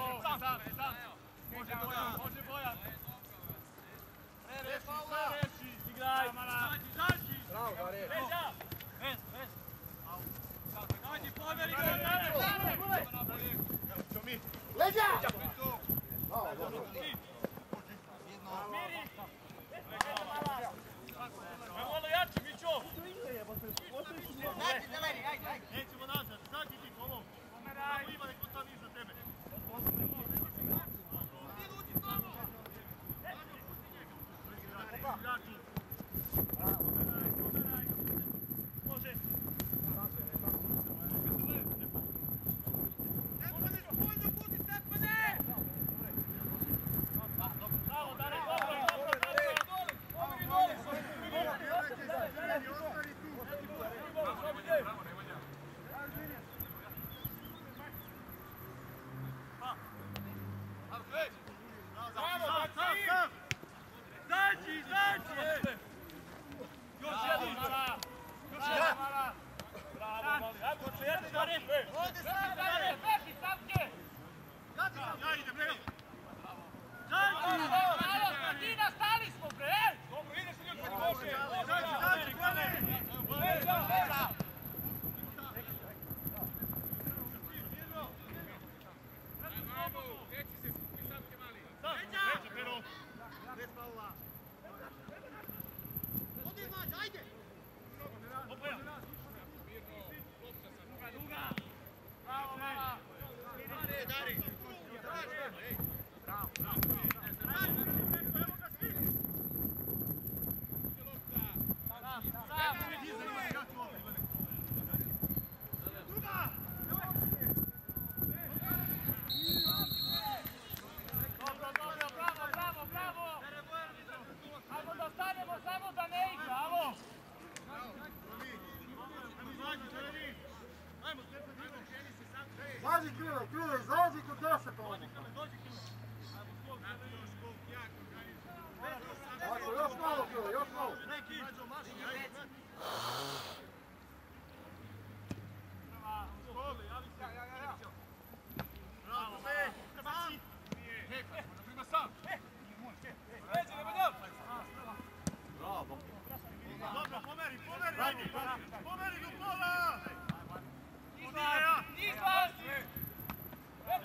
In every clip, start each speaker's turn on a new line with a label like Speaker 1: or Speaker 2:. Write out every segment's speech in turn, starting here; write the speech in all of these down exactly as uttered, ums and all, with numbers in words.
Speaker 1: sam, sam, sam. Može Bojan, može Bojan. Reši, reši, igraj. Zađi, zađi.
Speaker 2: Bravo, Gare.
Speaker 1: Veža. Vez, vez. Zađi, pomeri ga.
Speaker 2: Leđa! Bravo, dobro.
Speaker 1: Miri. Malo jači, Mićo. Nećemo nazad, zađi ti kolom. Tamo ima neko tam iza tebe. Može. Bravo, Dane, dobro, dobro, Zađi, zađi! Još jedin! Još jedin! Bravo, Mali! Ajmo, još jedin, Darif! Ovdje sam, Darif! Peši, Savke! Ja idem, bre! Zađi! Bravo, Katina, stali smo, bre! Dobro, ideš li ljudi, može! Zađi, zađi, gledaj! Veža, veža! Bravo, neći se skupi Savke, Mali! Veža! Veža, pero! Bez faula! Odi mlađe, ajde! Opa! Duga, duga! Bravo, Mala! Dari, Dari! Bravo, bravo! Evo ga svi! Sam, sam! Duga! Dobro, dobro, bravo, bravo, bravo! Ajmo da stanemo, samo da ne igra, alo!
Speaker 2: Zađi Krile, Krile, zađi kod Dose pa ovdje. Ako, još malo Krile, još malo.
Speaker 1: Bravo, be! Prebaci! Ima sam! Veđe, nema dam!
Speaker 2: Bravo.
Speaker 1: Dobro, pomeri, pomeri! Pomeri do pola! Izlazi! Izlazi!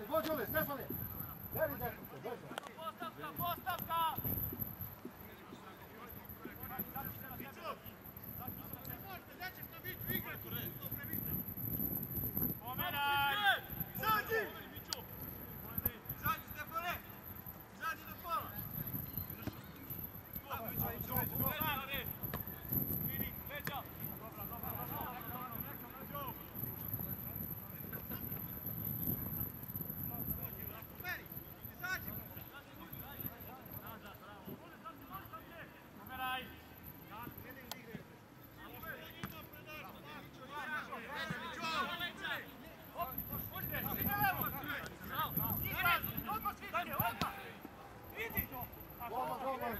Speaker 2: go Đule, Stefane! Veri deklice, brzo!
Speaker 1: Postavka, postavka! Pomeraj! Zađi! Zađi, Stefane! Zađi do pola! Vidi, leđa! Dobra, dobra, dobra! Pomeraj!
Speaker 2: Gol, gol, gol!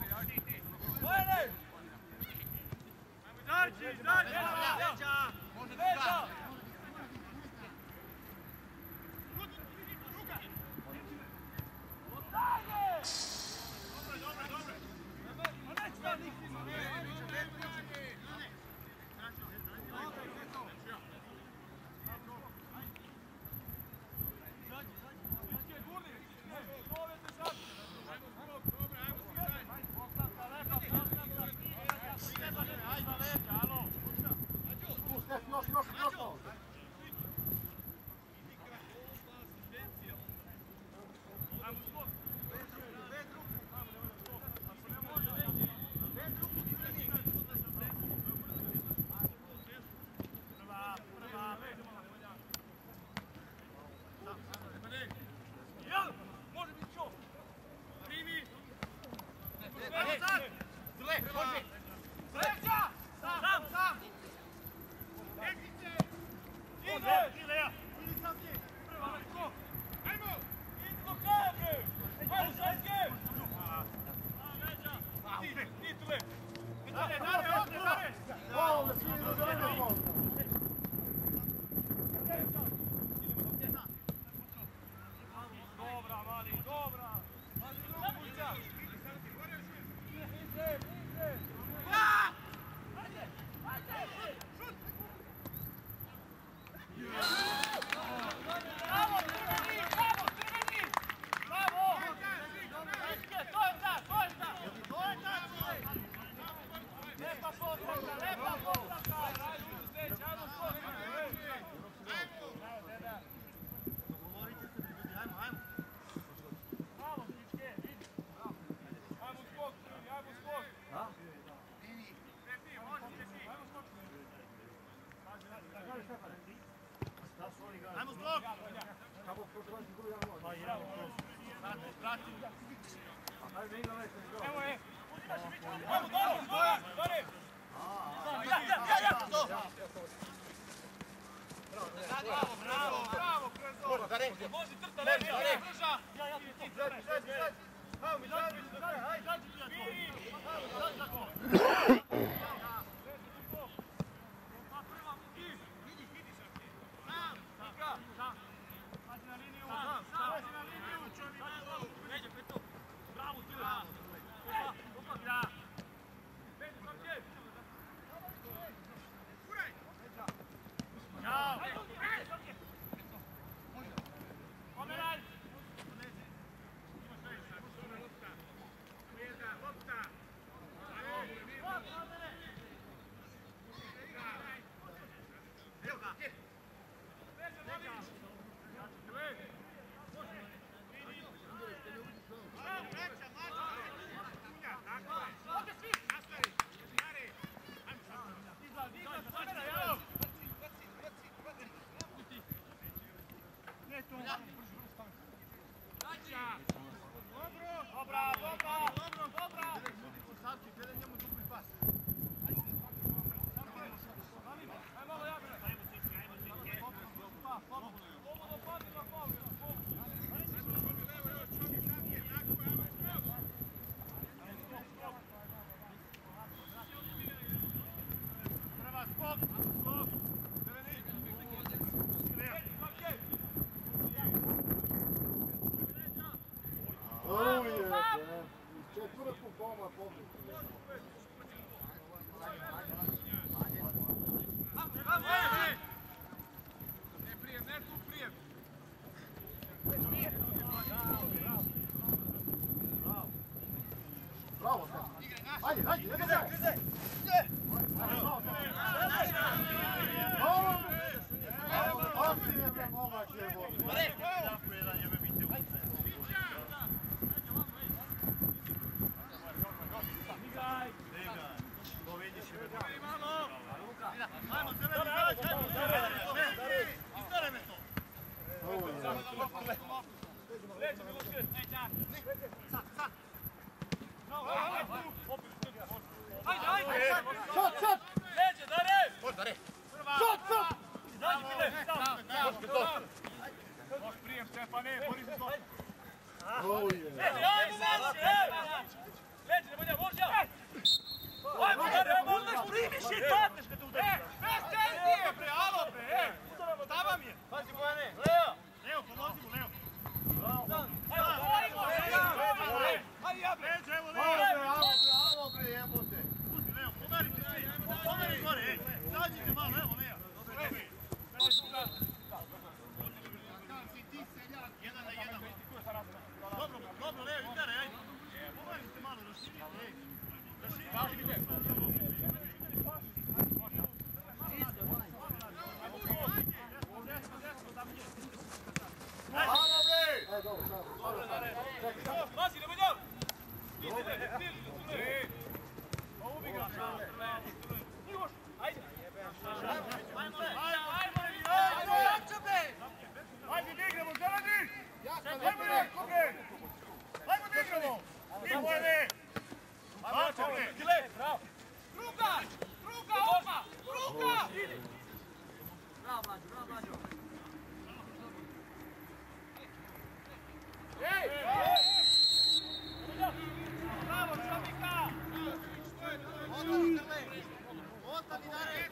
Speaker 1: Zađi, zađi! Leđa! Leđa!
Speaker 2: Stef, još, još, još malo! Gol, ne smije do zelene gol!
Speaker 1: Dobra, mali, dobra! Mali, rukuća! Ide, ide! Ajde! Ajde! Šut! Bravo, crveni! Bravo, crveni! Bravo! Ajde, to je ta, to je ta! To je ta! Lepa postavka, lepa postavka! Ajde, uzeti, ajmo skoro!
Speaker 2: Dogovorite se, ljudi, ajmo, ajmo!
Speaker 1: Bravo, Stičke, vidi! Ajmo skok, ajmo skok!
Speaker 2: Da?
Speaker 1: Trepi, možete ti! Ajmo skok! Ajmo skok!
Speaker 2: Kako prošlači drugi jedan gol?
Speaker 1: Pa ja, prati, prati!
Speaker 2: Ajde, igra neće mi gol!
Speaker 1: Evo je! Ajmo, dobro, dobro, dobro! Ja, ja, ja, ja! Bravo, bravo, bravo, Krezor! Može trta, leži, leži, drža! Ja, ja, ti,
Speaker 2: Zađi, zađi, zađi! Ajmo mi, zađi, zađi,
Speaker 1: ajde, zađi ti na to! Zađi na to! Vidi, vidi sad ti! Sam, igra! Pazi na liniju! Sam, sam! Pazi na liniju! Neđe, petu! Bravo, ti! Opa, opa, igra! Petu, sam ti! Uraj! Ćao! Pomeraj! Dobra, dobra, dobro, dobra.
Speaker 2: Savki, gledaj njemu dupli pas.
Speaker 1: Ajmo, malo ja gledaj. Ajmo, Stičke, ajmo, Stičke. Pa, slobodno, slobodno, pati na pol. Prva skok, skok. Zeleni.
Speaker 2: Ujete, iz četvrtku koma pobjede.
Speaker 1: Ne prijem, ne tu prijem.
Speaker 2: Ajmo, zeleni, izađi, ajmo, zeleni, izdare me to.
Speaker 1: Leđe, Miloše, neđa.
Speaker 2: Sad, sad.
Speaker 1: Ajde, ajde.
Speaker 2: Sad, sad.
Speaker 1: Leđe, Dare.
Speaker 2: Može, Dare.
Speaker 1: Sad, sad. Izađi, Mile, sam.
Speaker 2: Može prijem, Stefane, bori se to.
Speaker 1: Leđe, ajde, leđe. Leđe, ne bolja, može ja. Ajmo, Dare, ajmo, udeš, primiš i padneš kad udeš.
Speaker 2: E, bez tenzije, bre, alo, bre, e. Stava mi je.
Speaker 1: Pazi, Bojane. Leo.
Speaker 2: Leo, pomozi mu, Leo.
Speaker 1: Ajmo, ajmo, ajmo.
Speaker 2: Ajde, ja, bre. Leđe, evo, Leo. Alo, bre, alo, bre, alo, bre, jebote. Pusti, Leo, pomerite svi. Pomeri gore, ej. Zađite malo, evo, Leo. Ti seljak, jedan na jedan. Dobro, dobro, Leo, izdare, ajde. Pomerite malo, raširite, ej. Raširite.
Speaker 1: Pazi, ne bolja. Ovo bi ga. Ajde. Ajmo,
Speaker 2: Ajde, da igramo, zeleni! Ajmo, neko, bre! Ajmo, da igramo! I Bojane! Ajmo, bre!
Speaker 1: Ruka! Ruka, opa! Ruka! Bravo, mlađo, bravo, mlađo. Ej! Bravo, čovjeka!
Speaker 2: Ostani, Krle! Ostani, Dare!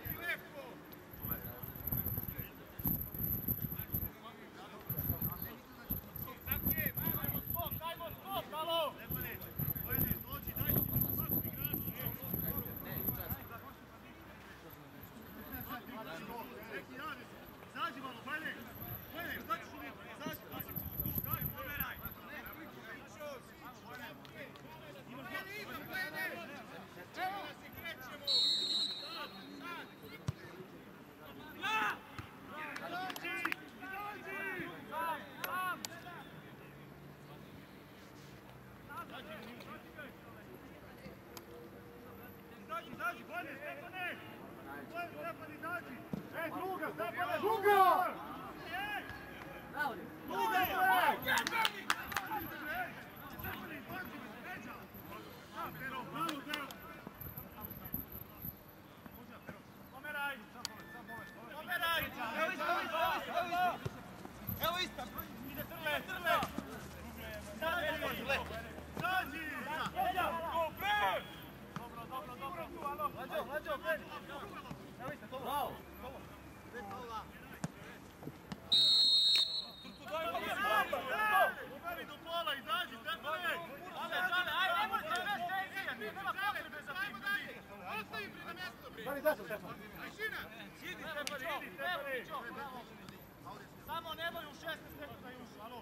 Speaker 1: Samo nemoj u šesnaest minuta još, alo.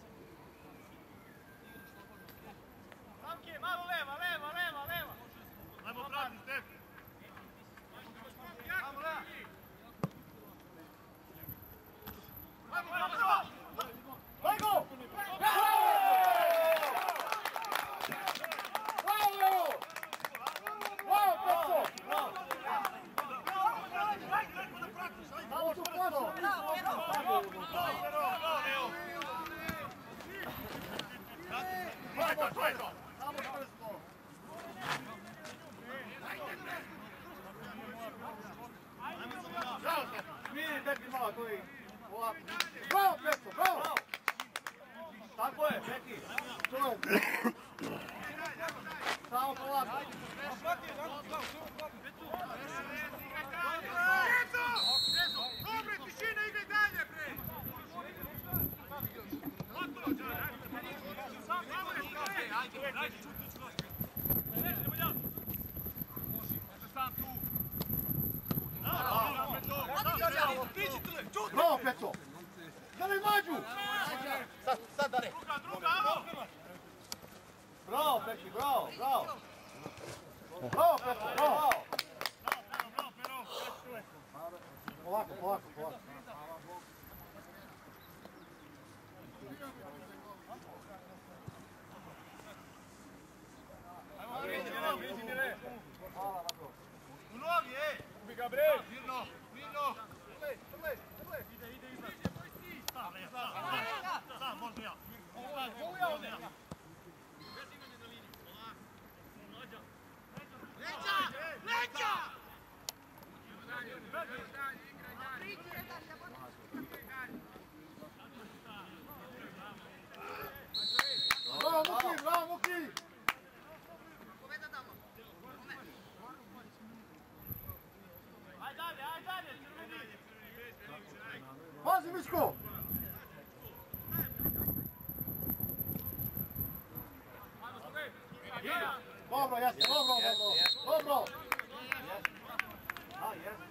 Speaker 1: Samke, malo leva, leva, leva, leva.
Speaker 2: Ajmo, prati, Stef.
Speaker 1: Ajmo, leva.
Speaker 2: Ajmo, bravo! Ajmo! Bravo, Petko, bravo! Tako je, Peki. To je. Samo polako. Dobre, tišina, igraj dalje, bre! Bravo, Petko! Daj mađu! Sad, sad, Dare! Druga, druga, alo! Bravo, Peki, bravo, bravo! Bravo, Petko, bravo! Bravo, Pero, Pero! Polako, polako, polako. Ajmo, priđi, Mire, priđi, Mire! U nogi, ej! Ubi ga, bre! Mirno!
Speaker 1: Ide, ide, ide. Sam, sam, sam, možda ja. Mogu ja ovdje. Leđa! Leđa!
Speaker 2: Bravo Muki, bravo Muki!
Speaker 1: Ajde dalje, ajde dalje, crveni!
Speaker 2: Pazi Miško! Dobro, jesmo, dobro, dobro, dobro! A, jes.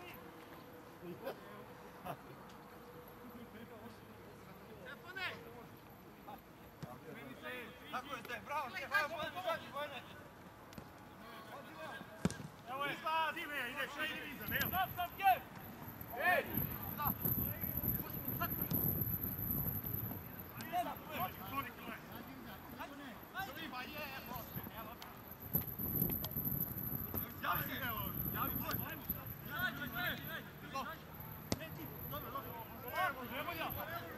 Speaker 1: Tako je, ste, bravo, ste, bravo, pođi, Bojne! Evo je, di me, ide, šta ide iza, ne? Stop, stop, kje! Ej! Stop! Javi se, evo, javi broj, ajmo! Ej, ej, ej! Dobro, dobro, dobro! Evo ja!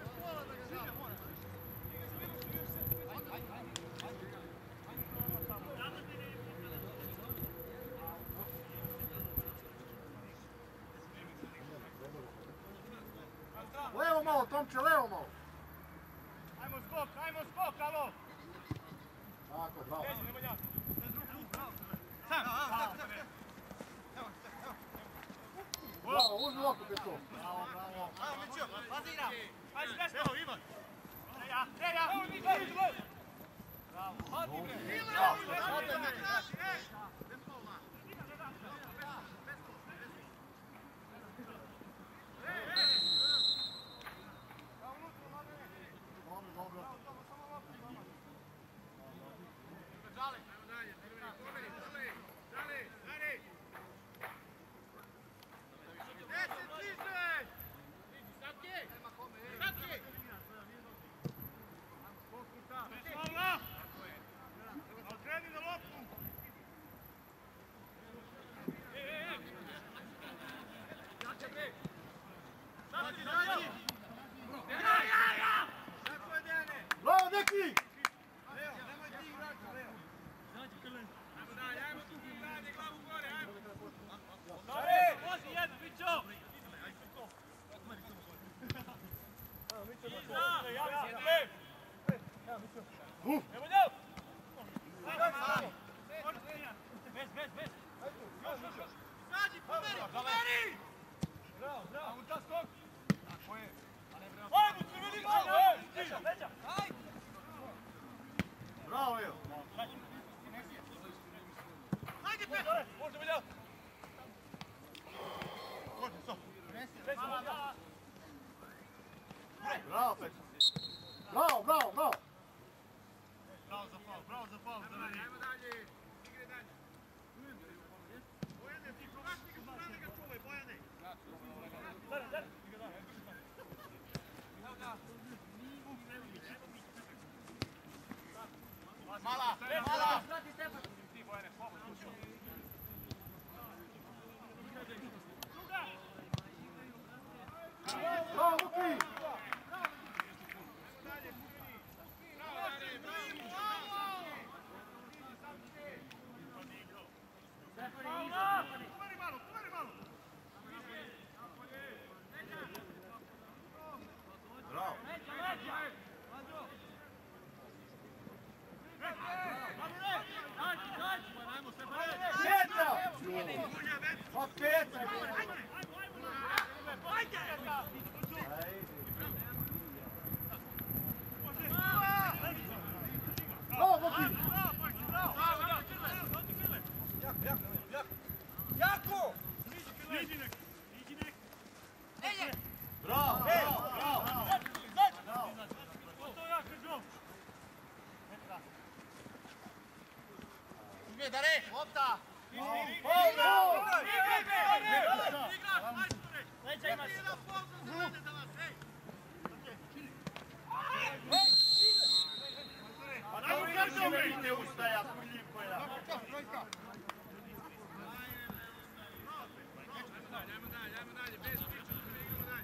Speaker 2: Levo malo, Tomče, levo malo.
Speaker 1: Ajmo skok, ajmo skok, alo!
Speaker 2: Tako, bravo.
Speaker 1: Beži, nemoj ja. Sam, sam, sam. Evo, evo.
Speaker 2: Bravo, uzmi loptu Petro.
Speaker 1: Bravo, bravo. Ajmo, Mićo, pazi igram. Ajde, desno. Evo, Ivan. Treja, treja. Evo, Mićo, Mićo. Bravo. Hodi, bre. Bravo, hodi, bre. Bez kola.
Speaker 2: Bravo, neki!
Speaker 1: Evo njel! Bez, bez, bez! Još, još, još! Zađi, pomeri, pomeri! Bravo, bravo! Ajmo, čas skok! Tako je! Ajmo, crveni malo! Leđa, leđa! Ajde!
Speaker 2: Bravo, evo!
Speaker 1: Ajde, Petro! Možda mi ljati! Može, so!
Speaker 2: Bravo, Petro! Bravo, bravo, bravo!
Speaker 1: Bravo za faul, bravo za faul! Ajmo dalje! Igre dalje! Bojane, ti promašni ga strane ga čuvaj, Bojane! Zara, zara! Mala! Mala! Ti, Bojane, slobodno!
Speaker 2: Bravo, Muki!
Speaker 1: Pomeri malo, pomeri malo!
Speaker 2: Bravo! Petra! Pa Petra! Bravo, Muki!
Speaker 1: Jako!
Speaker 2: Bravo, bravo, bravo!
Speaker 1: Uzmi, Dare! Lopta!
Speaker 2: Bravo!
Speaker 1: Leđa imaš!
Speaker 2: Pa to više vidite ustaja, lijepo je.
Speaker 1: Ajmo dalje, ajmo dalje, bez priča, idemo dalje.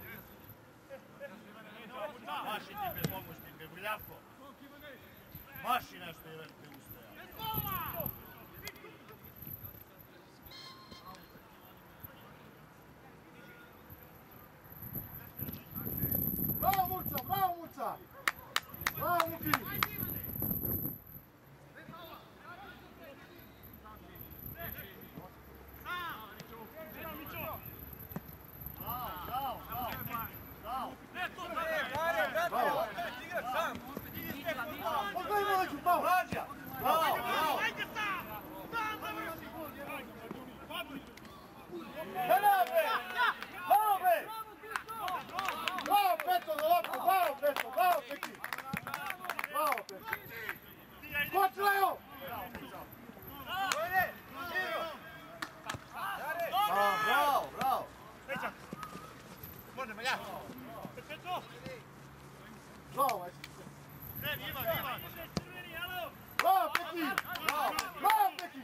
Speaker 2: Bravo, ajde.
Speaker 1: Kreni, Ivan, Ivan!
Speaker 2: Bravo, Peki! Bravo, bravo, Peki!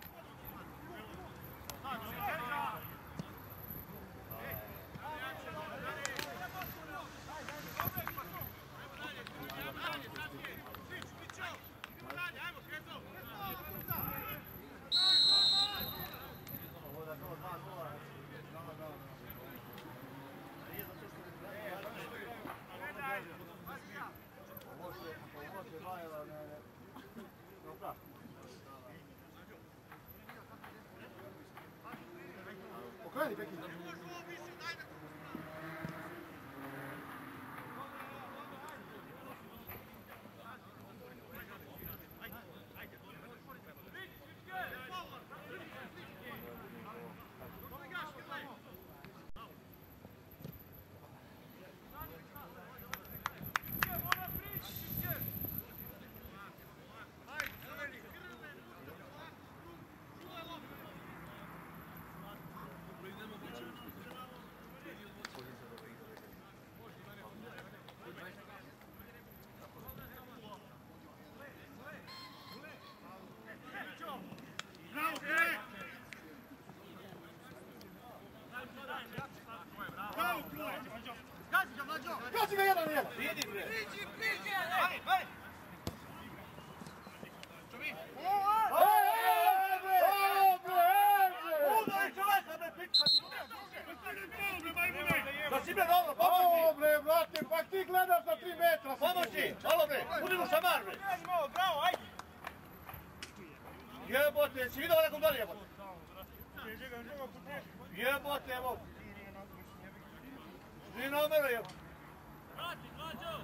Speaker 2: Okreni, Peki! Kaži ga jedan jedan!
Speaker 1: Vidi bre!
Speaker 3: Priđi, priđi!
Speaker 1: Vani, vani! Čuvi!
Speaker 2: Ej, ej, bre! Ej, bre, ej, bre!
Speaker 1: Udari čovjeka, bre, pička ti! Da si bre dobro,
Speaker 2: O,
Speaker 1: pomoći!
Speaker 2: bre, brate, pa ti gledaš na tri metra!
Speaker 1: Pomoći! Halo bre, budi mu šamar bre! Bravo, ajde! Jebote, si vidio nekom doli jebote? Jebote, evo! Svi na omero jebote!
Speaker 3: Vrati, mlađo!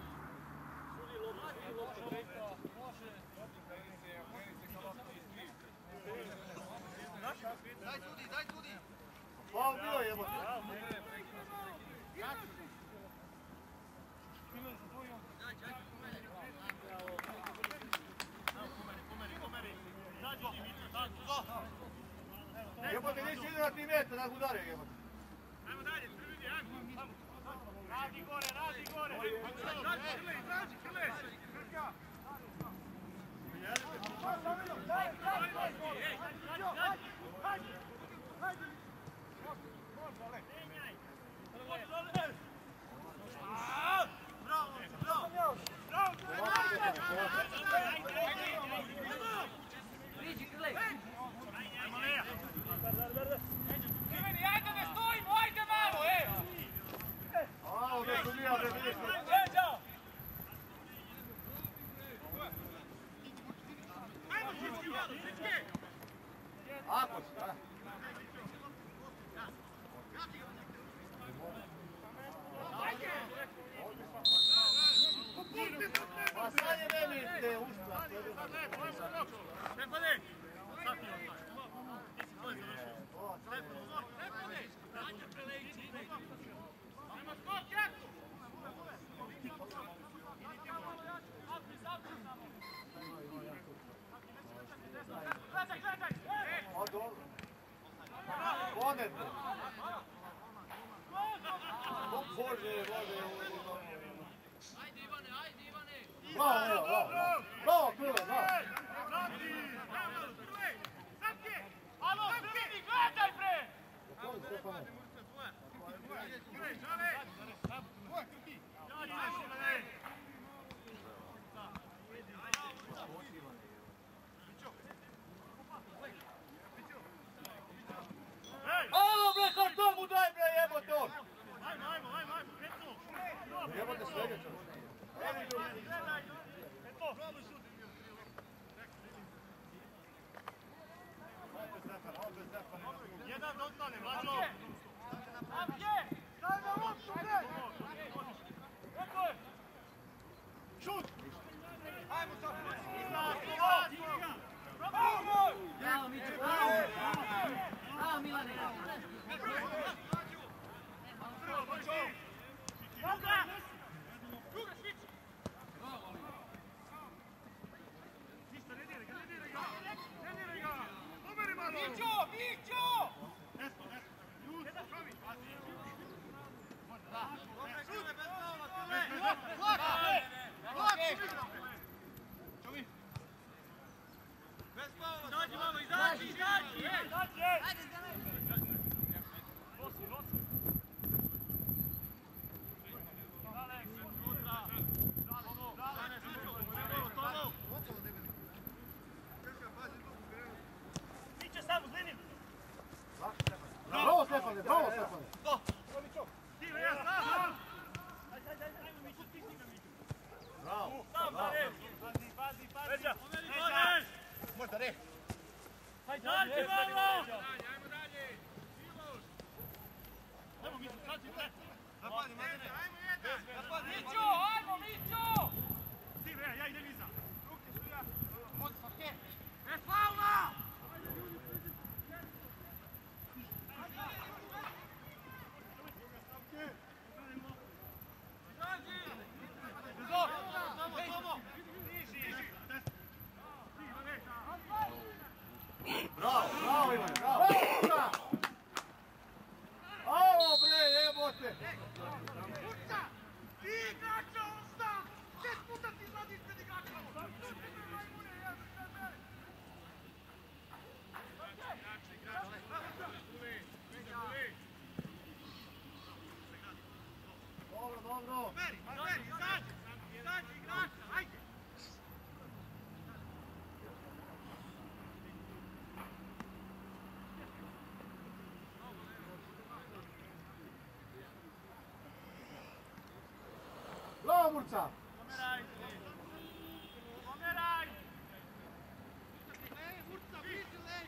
Speaker 3: Daj sudi, daj sudi!
Speaker 2: Faul bio jebote! Jebote, nisi vidio na tri metra da ga udario jebote!
Speaker 1: Ajmo dalje, prvi, ajmo! Radi gore, radi gore! Izađi, krle, izađi, krle! Bravo, bravo!
Speaker 3: Priđi, krlej!
Speaker 1: Ajmo, Leja!
Speaker 3: Kriveni, ajde ne stojimo, ajde malo, ej!
Speaker 2: A, ovdje su bija, bre, vidiš me!
Speaker 3: Leđa!
Speaker 1: Ajmo, Šički, malo, Šički!
Speaker 2: Ako si, a? Pa sad je meni te ušla.
Speaker 1: Ne pade! Sad ti je odmah. Ti si to je završio. Ne pade! Dađe preleći. Nema skok, jako! Gledaj, gledaj!
Speaker 2: O, dobro. Ponete. O, Bože, Bože.
Speaker 3: Ajde Ivane, ajde Ivane!
Speaker 2: Bravo, evo, bravo, bravo. Bravo, Krle, bravo.
Speaker 1: Vrati! Bravo, Krle! Zapke! Alo, Krle, gledaj, bre!
Speaker 2: Otvori, Stefane.
Speaker 1: Krle, žale! Ja ću nešto, bre!
Speaker 2: Alo, bre, karton mu daj, bre, jebote on.
Speaker 1: Ajmo, ajmo, ajmo, ajmo, Petro!
Speaker 2: Jebote svega čovjek.
Speaker 1: Gledaj! Petro! Jedan da ostane, Mađo!
Speaker 3: Apje! Daj na loptu, bre! Kako je?
Speaker 1: Šut!
Speaker 3: Ajmo sad!
Speaker 1: Bravo!
Speaker 3: Bravo, Mićo, bravo! Bravo, Milane!
Speaker 1: Druga! Druga, svić! Ništa, ne diraj ga, ne diraj ga! Ne diraj ga! Pomeri malo!
Speaker 3: Mićo, Mićo!
Speaker 1: Desno, desno!
Speaker 2: Napadi, Mladene. Napadi,
Speaker 1: Mićo, ajmo, Mićo!
Speaker 4: Ti, bre, ja idem iza.
Speaker 1: Ruke su ja.
Speaker 2: Može, Sofke.
Speaker 1: E, faula!
Speaker 2: Bravo, bravo Ivan, bravo! Ovo bre, jebote!
Speaker 1: Kurca! Ti igrača osta! Šest puta ti izvadiš pred igračama!
Speaker 2: Dobro, dobro!
Speaker 1: Meri, Meri, izađi! Izađi igrača, ajde!
Speaker 2: Bravo, Murca!
Speaker 1: Pomeraj! Pomeraj! Ej, Kurca, bliži lej!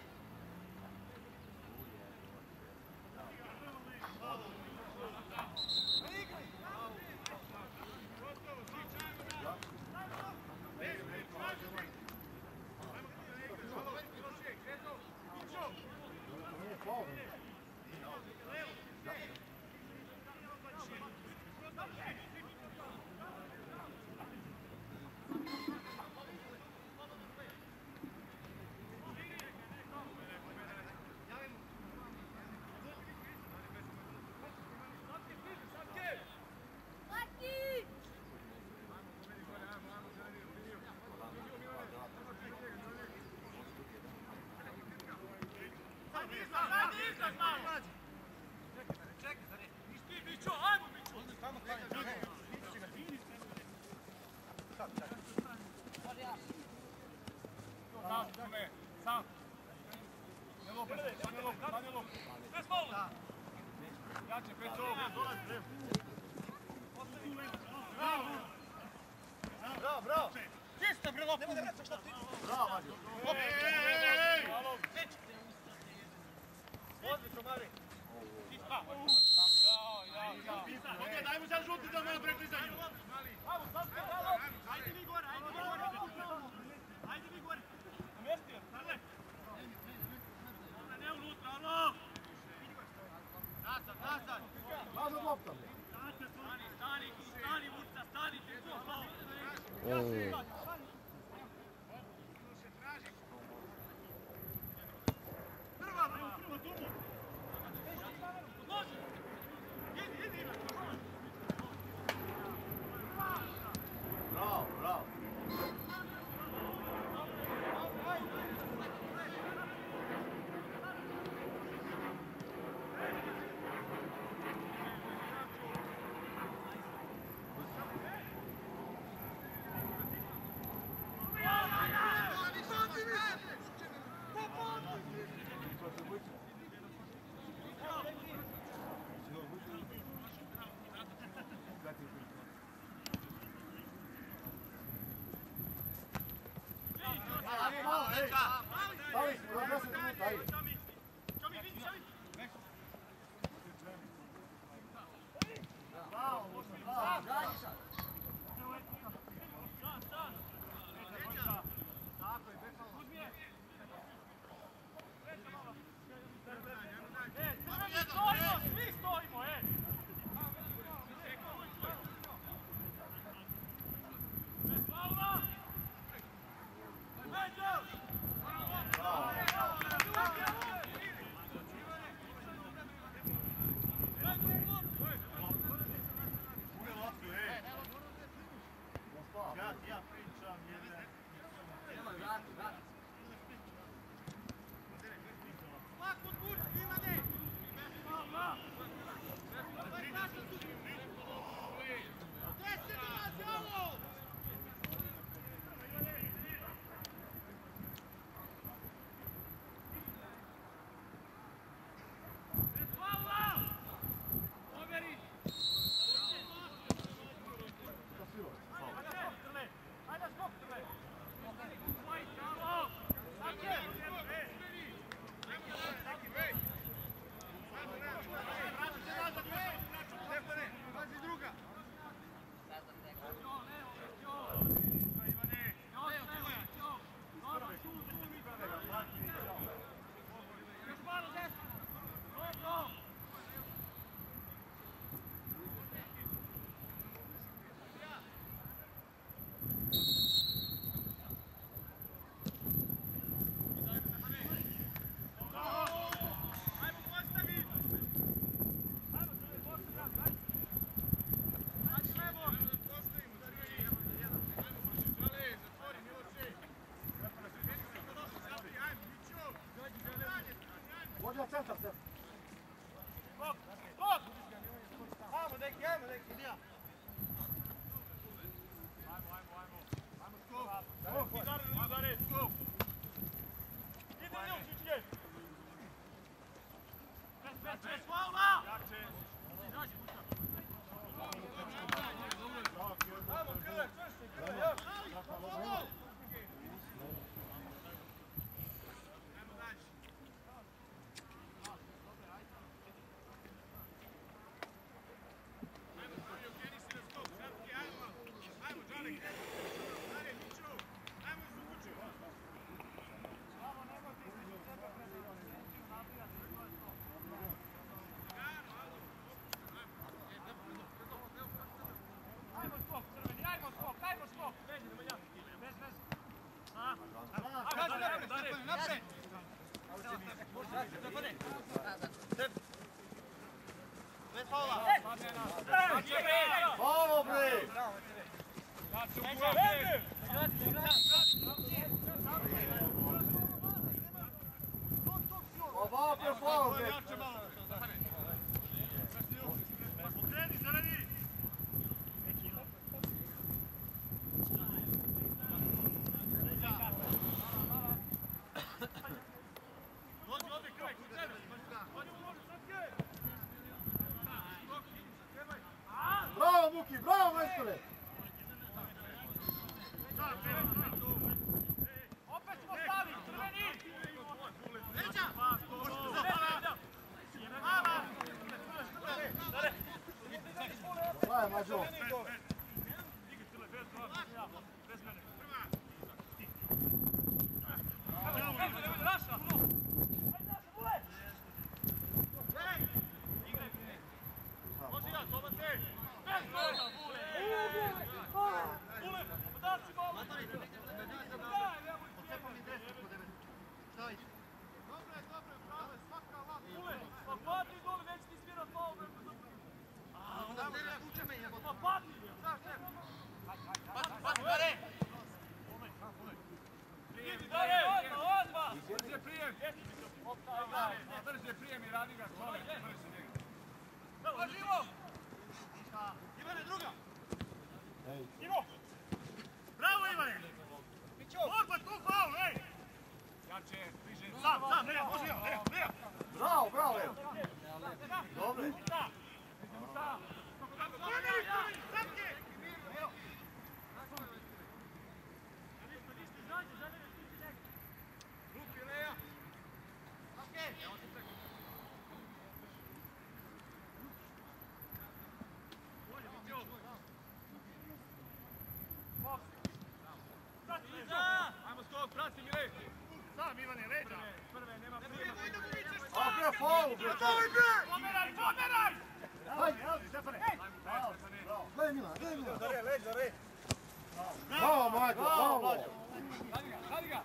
Speaker 2: Nije faul.
Speaker 1: Sam! Ne lopi, ne lopi, ne lopi. Bez faula! Jače, pet ovoga, dolazi, treba.
Speaker 2: Bravo, bravo!
Speaker 1: Čisto, bre, lopu!
Speaker 2: Bravo, Mađo!
Speaker 1: Ej!
Speaker 2: Odlično, Mari!
Speaker 4: Ovdje, daj mu sad žuti da malo preklizanju.
Speaker 1: Ajmo, sad ste malo! Ajde vi gore, ajde vi gore! Ajde vi gore! Namjesti je, stane! Ne unutra, alo! Nazad, nazad!
Speaker 2: Nazad lopta!
Speaker 1: Stani, stani, stani, Murca, stani, ti to, to! Prva, prva, prva, tumu! Može! Idi, idi, idi!
Speaker 2: Bravo, bravo! Stavi smo, do deset minuta, ajde. Bravo, bravo, bravo.
Speaker 1: Svi stojimo, e! Bez faula! Među!
Speaker 4: Ja pričam, jedan.
Speaker 3: Nemoj, vrati, vrati.
Speaker 1: Lak pod Kurci, Ivane! Bez faula! Deset nas, ovo! Bez faula! Overi! Ajde, skok, Trle! Ajde, skok, Trle! Ajde,
Speaker 2: neki, ajmo neki, Dija.
Speaker 1: Ajmo, ajmo, ajmo. Ajmo skop. Skop, udari, udari, skop. Ide li u čičke? Bez, bez, bez, hvala! Jače. Jače, pušta. Ajmo, krle, čvrši, krle, još.
Speaker 2: Bravo, bre! Ovo je bravo, bre!
Speaker 4: Pokreni, zaradi! Dođi ovdje kraj, kod sebe!
Speaker 2: Bravo, Muki, bravo, majstore!
Speaker 1: Opet smo stali, crveni!
Speaker 4: Leđa!
Speaker 2: Daj, Mađo!
Speaker 4: Ivane, druga!
Speaker 1: Ivo!
Speaker 4: Bravo, Ivane! Borba, tu faul, ej!
Speaker 1: Jače, bliže.
Speaker 4: Sam, sam, Lea, može ja, Lea, Lea!
Speaker 2: Bravo, bravo, evo! Dobre!
Speaker 4: Ruki, Lea!
Speaker 1: Ajmo skok, prati mi rej.
Speaker 4: Sam, Ivane, leđa!
Speaker 1: Prve, nema prije.
Speaker 2: A bre, faul, bre!
Speaker 1: Pomeraj, pomeraj!
Speaker 2: Hajde, ajde, Stefane! Bravo, bravo! Gledaj Milan, gledaj Milan! Zare, leć, zare! Bravo, Majko, bravo!
Speaker 1: Radi ga, radi ga!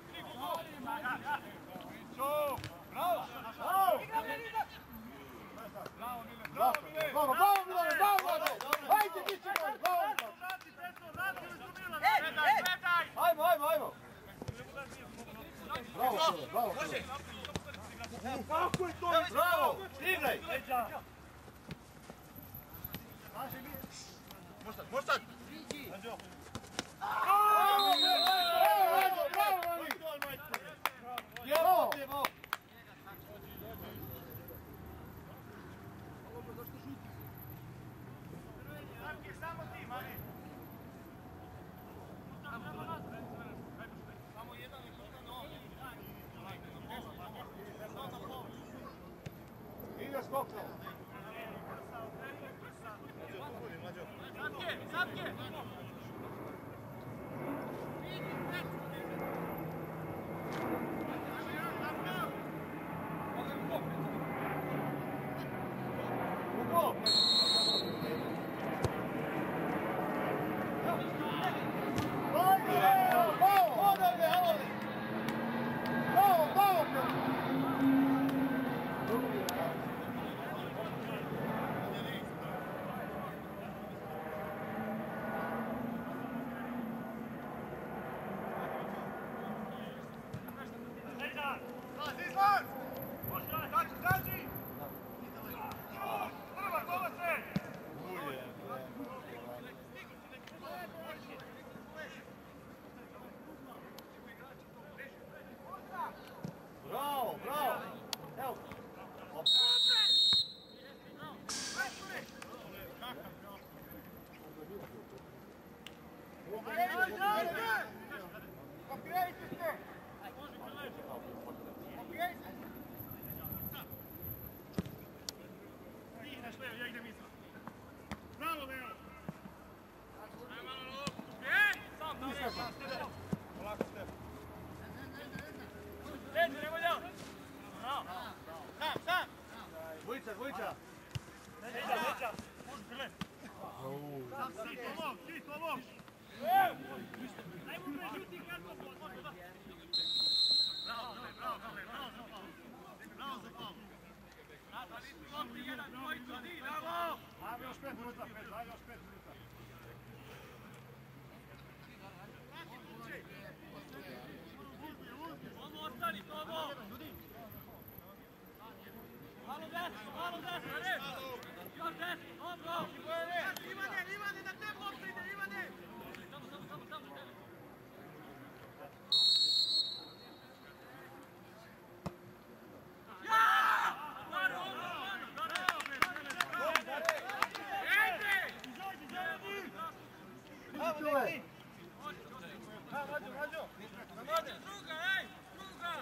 Speaker 1: Mićo! Bravo!
Speaker 2: Bravo!
Speaker 1: Bravo, Mile, bravo, Mile!
Speaker 2: Bravo, bravo, Milane, bravo, Milane! Hajde, Mićo, bravo, Milane!
Speaker 4: Vrati, Petro, vrati li su Milan!
Speaker 1: Gledaj, gledaj!
Speaker 2: Ajmo, ajmo, ajmo! Bravo, Sile, bravo, Sile! Kako je to? Bravo! Igraj!
Speaker 4: Možda, možda!
Speaker 2: Bravo, bravo, bravo! Bravo!
Speaker 4: Samo ti, Mani!
Speaker 1: Samo jedan i jedan ovdje.
Speaker 2: Ide skokno!
Speaker 1: Zapke, zapke!
Speaker 4: Kaži, kaži! Prva, kola Leo, ja idem iza. Bravo, Leo.
Speaker 1: Sam, da
Speaker 2: Nisam sam.
Speaker 1: Polako, Stef. Leđe, nemoj da. Bravo. Sam, sam.
Speaker 2: Dvojica, dvojica.
Speaker 1: Leđa, leđa. Može, File.
Speaker 4: Ti to ti to loš.
Speaker 1: Ajmo me žuti karton, može da.
Speaker 4: Bravo, bravo, bravo, bravo. Bravo za faul.
Speaker 1: jedan, dvojica, di, bravo.
Speaker 4: Ajde još pet minuta, pet, ajde još pet minuta.
Speaker 1: Ovo ostani, Tomo. Malo desno, malo desno, ne. Još desno, dobro.
Speaker 4: Ivane, Ivane, na te lopte ide, Ivane.
Speaker 1: Samo, samo, samo, samo, tebe. Ja! Stvarno, stvarno, stvarno. Ejte! Izađi, izađi.
Speaker 2: Čuvaj.
Speaker 1: Rađo, rađo. Druga, ej, druga.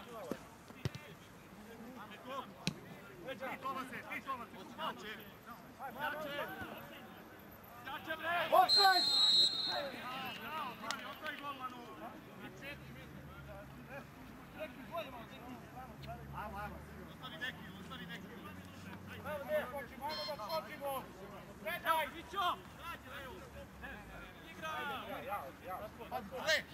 Speaker 4: Ti Tomase, ti Tomase, jače.
Speaker 1: Jače. Jače, bre.
Speaker 2: Offside!
Speaker 4: Bravo, bravo, ostavi golmanu. Ajmo, ajmo. Ostavi neki, ostavi neki.
Speaker 1: Ajmo da skočimo, ajmo da skočimo. Predaj, Vićo. Igra.
Speaker 4: Ale!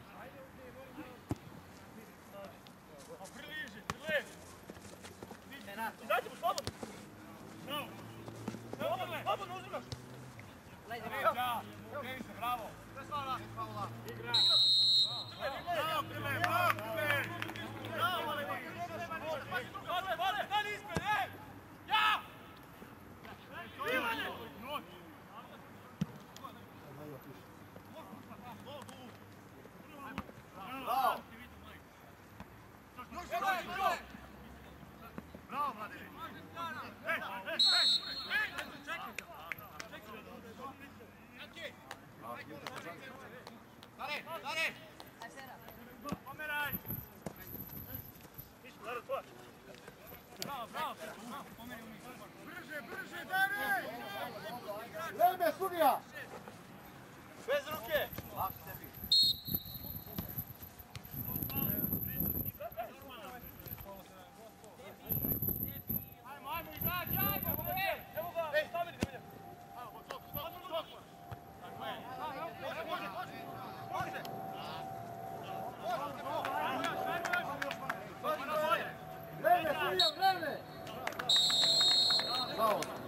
Speaker 1: Priliži, priliži. Izađemo, slobodno.
Speaker 4: Bravo.
Speaker 1: Slobodno, slobodno uzimaš.
Speaker 3: Lejde,
Speaker 1: Ja, okej se, bravo. Igra.
Speaker 4: Bravo, Krle, bravo, Krle. Bravo, Maleni.
Speaker 1: Vole, vole, stani ispred, ej! Ja! Ivane!
Speaker 2: Bravo!
Speaker 4: Bravo, Mladene. Ej, ej, ej.
Speaker 2: Dare, dare!
Speaker 1: Pomeraj! Miško, Laro, tvoja. Bravo, bravo, bravo, pomeri u njih.
Speaker 4: Brže, brže, Dare!
Speaker 2: Vreme, sudija!
Speaker 1: Bez ruke! Ajmo, ajmo, izađi, ajmo, bre! Evo ga, stavili da vidim.
Speaker 4: Stop, stop, stop.
Speaker 1: Tako je.
Speaker 4: Može, može, može. Može.
Speaker 2: Vreme, sudija, vreme! Bravo!